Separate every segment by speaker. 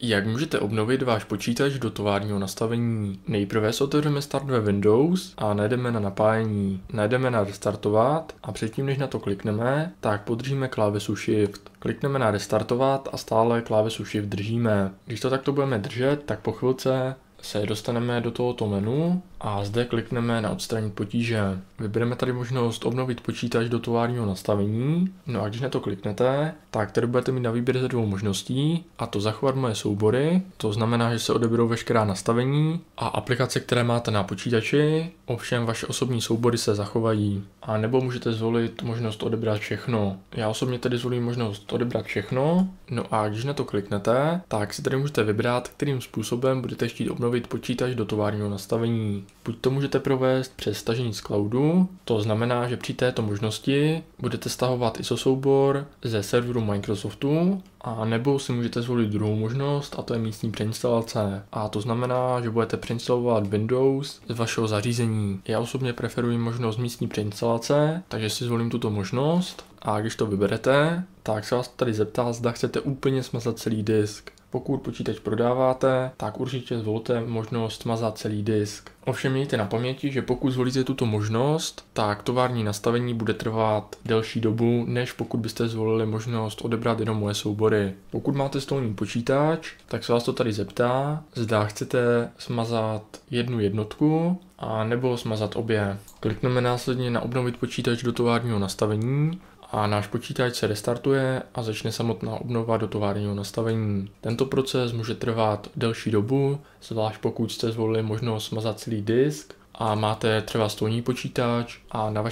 Speaker 1: Jak můžete obnovit váš počítač do továrního nastavení? Nejprve si otevřeme Start ve Windows a najdeme na napájení, najdeme na restartovat a předtím než na to klikneme, tak podržíme klávesu Shift. Klikneme na restartovat a stále klávesu Shift držíme. Když to takto budeme držet, tak po chvilce se dostaneme do tohoto menu a zde klikneme na odstranit potíže. Vybereme tady možnost obnovit počítač do továrního nastavení. No a když na to kliknete, tak tady budete mít na výběr ze dvou možností, a to zachovat moje soubory. To znamená, že se odeberou veškerá nastavení a aplikace, které máte na počítači, ovšem vaše osobní soubory se zachovají. A nebo můžete zvolit možnost odebrat všechno. Já osobně tedy zvolím možnost odebrat všechno. No a když na to kliknete, tak si tady můžete vybrat, kterým způsobem budete chtít obnovit počítač do továrního nastavení. Buď to můžete provést přes stažení z cloudu, to znamená, že při této možnosti budete stahovat ISO soubor ze serveru Microsoftu, a nebo si můžete zvolit druhou možnost, a to je místní přeinstalace. A to znamená, že budete přeinstalovat Windows z vašeho zařízení. Já osobně preferuji možnost místní přeinstalace, takže si zvolím tuto možnost. A když to vyberete, tak se vás tady zeptá, zda chcete úplně smazat celý disk. Pokud počítač prodáváte, tak určitě zvolte možnost smazat celý disk. Ovšem mějte na paměti, že pokud zvolíte tuto možnost, tak tovární nastavení bude trvat delší dobu, než pokud byste zvolili možnost odebrat jenom moje soubory. Pokud máte stolní počítač, tak se vás to tady zeptá, zda chcete smazat jednu jednotku a nebo smazat obě. Klikneme následně na obnovit počítač do továrního nastavení a náš počítač se restartuje a začne samotná obnova do továrního nastavení. Tento proces může trvat delší dobu, zvlášť pokud jste zvolili možnost smazat celý disk a máte třeba stolní počítač a na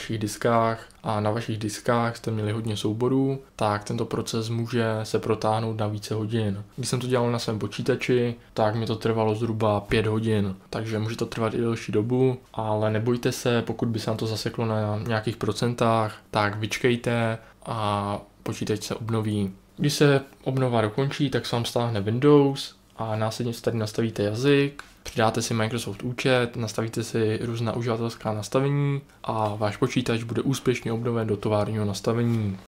Speaker 1: vašich diskách jste měli hodně souborů, tak tento proces může se protáhnout na více hodin. Když jsem to dělal na svém počítači, tak mi to trvalo zhruba 5 hodin, takže může to trvat i delší dobu, ale nebojte se, pokud by se nám to zaseklo na nějakých procentách, tak vyčkejte a počítač se obnoví. Když se obnova dokončí, tak se vám stáhne Windows a následně si tady nastavíte jazyk, přidáte si Microsoft účet, nastavíte si různá uživatelská nastavení a váš počítač bude úspěšně obnoven do továrního nastavení.